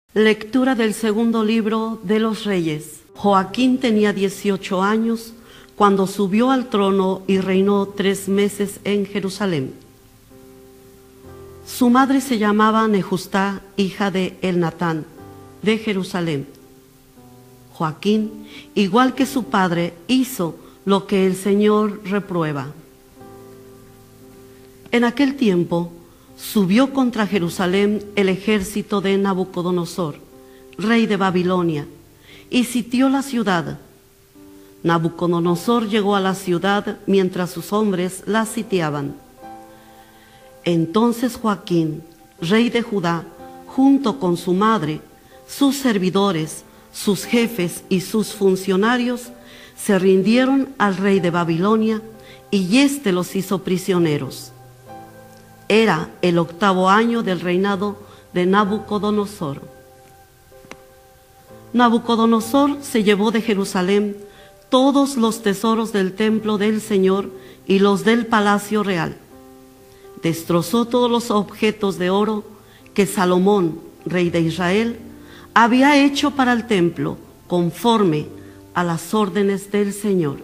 Lectura del segundo libro de los Reyes. Joaquín tenía 18 años cuando subió al trono y reinó 3 meses en Jerusalén. Su madre se llamaba Nejustá, hija de Elnatán, de Jerusalén. Joaquín, igual que su padre, hizo lo que el Señor reprueba. En aquel tiempo subió contra Jerusalén el ejército de Nabucodonosor, rey de Babilonia, y sitió la ciudad. Nabucodonosor llegó a la ciudad mientras sus hombres la sitiaban. Entonces Joaquín, rey de Judá, junto con su madre, sus servidores, sus jefes y sus funcionarios, se rindieron al rey de Babilonia y éste los hizo prisioneros. Era el 8º año del reinado de Nabucodonosor. Nabucodonosor se llevó de Jerusalén todos los tesoros del templo del Señor y los del palacio real. Destrozó todos los objetos de oro que Salomón, rey de Israel, había hecho para el templo, conforme a las órdenes del Señor.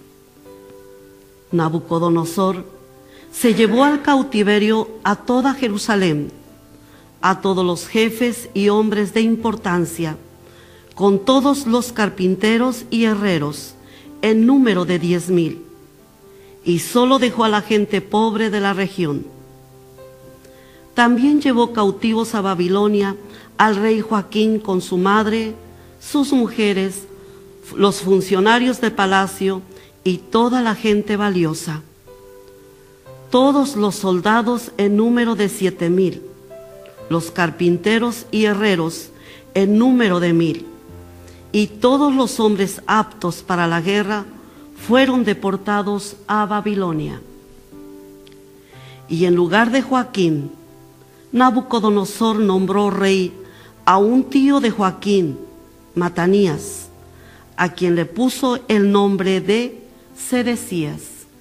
Nabucodonosor se llevó al cautiverio a toda Jerusalén, a todos los jefes y hombres de importancia, con todos los carpinteros y herreros, en número de 10,000, y solo dejó a la gente pobre de la región. También llevó cautivos a Babilonia al rey Joaquín con su madre, sus mujeres, los funcionarios de palacio y toda la gente valiosa. Todos los soldados en número de 7,000, los carpinteros y herreros en número de 1,000, y todos los hombres aptos para la guerra fueron deportados a Babilonia. Y en lugar de Joaquín, Nabucodonosor nombró rey a un tío de Joaquín, Matanías, a quien le puso el nombre de Sedecías.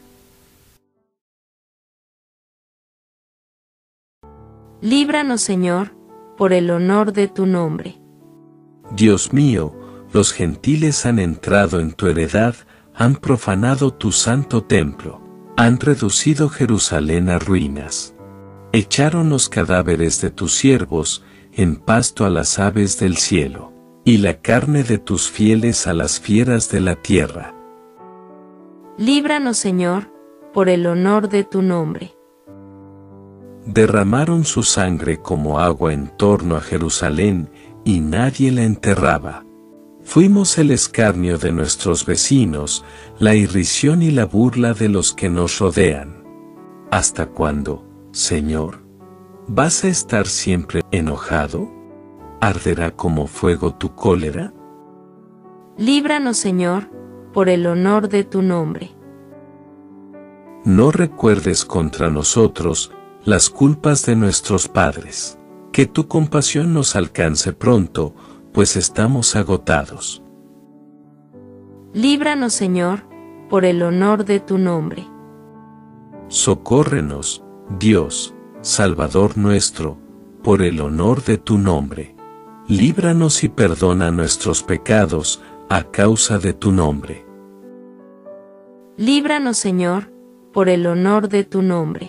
Líbranos, Señor, por el honor de tu nombre. Dios mío, los gentiles han entrado en tu heredad, han profanado tu santo templo, han reducido Jerusalén a ruinas. Echaron los cadáveres de tus siervos en pasto a las aves del cielo, y la carne de tus fieles a las fieras de la tierra. Líbranos, Señor, por el honor de tu nombre. Derramaron su sangre como agua en torno a Jerusalén, y nadie la enterraba. Fuimos el escarnio de nuestros vecinos, la irrisión y la burla de los que nos rodean. ¿Hasta cuándo, Señor? ¿Vas a estar siempre enojado? ¿Arderá como fuego tu cólera? Líbranos, Señor, por el honor de tu nombre. No recuerdes contra nosotros las culpas de nuestros padres. Que tu compasión nos alcance pronto, pues estamos agotados. Líbranos, Señor, por el honor de tu nombre. Socórrenos, Dios, Salvador nuestro, por el honor de tu nombre. Líbranos y perdona nuestros pecados, a causa de tu nombre. Líbranos, Señor, por el honor de tu nombre.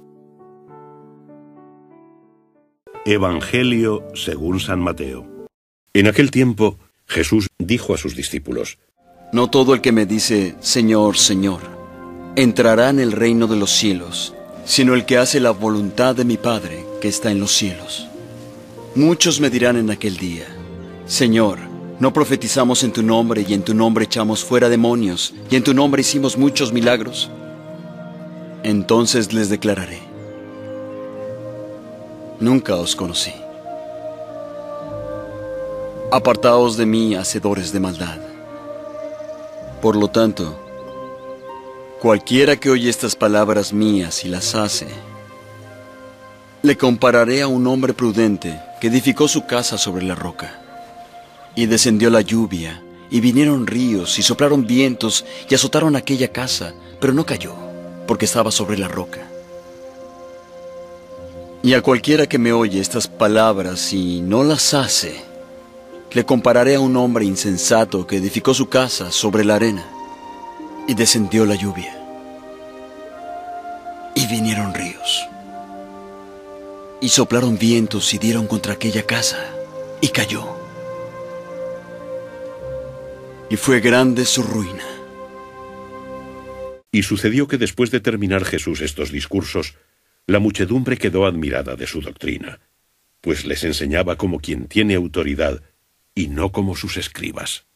Evangelio según San Mateo. En aquel tiempo, Jesús dijo a sus discípulos: No todo el que me dice, Señor, Señor, entrará en el reino de los cielos, sino el que hace la voluntad de mi Padre que está en los cielos. Muchos me dirán en aquel día: Señor, ¿no profetizamos en tu nombre y en tu nombre echamos fuera demonios y en tu nombre hicimos muchos milagros? Entonces les declararé: Nunca os conocí. Apartaos de mí, hacedores de maldad. Por lo tanto, cualquiera que oye estas palabras mías y las hace, le compararé a un hombre prudente que edificó su casa sobre la roca. Y descendió la lluvia, y vinieron ríos, y soplaron vientos, y azotaron aquella casa, pero no cayó, porque estaba sobre la roca. Y a cualquiera que me oye estas palabras y no las hace, le compararé a un hombre insensato que edificó su casa sobre la arena, y descendió la lluvia, y vinieron ríos, y soplaron vientos y dieron contra aquella casa, y cayó. Y fue grande su ruina. Y sucedió que después de terminar Jesús estos discursos, la muchedumbre quedó admirada de su doctrina, pues les enseñaba como quien tiene autoridad y no como sus escribas.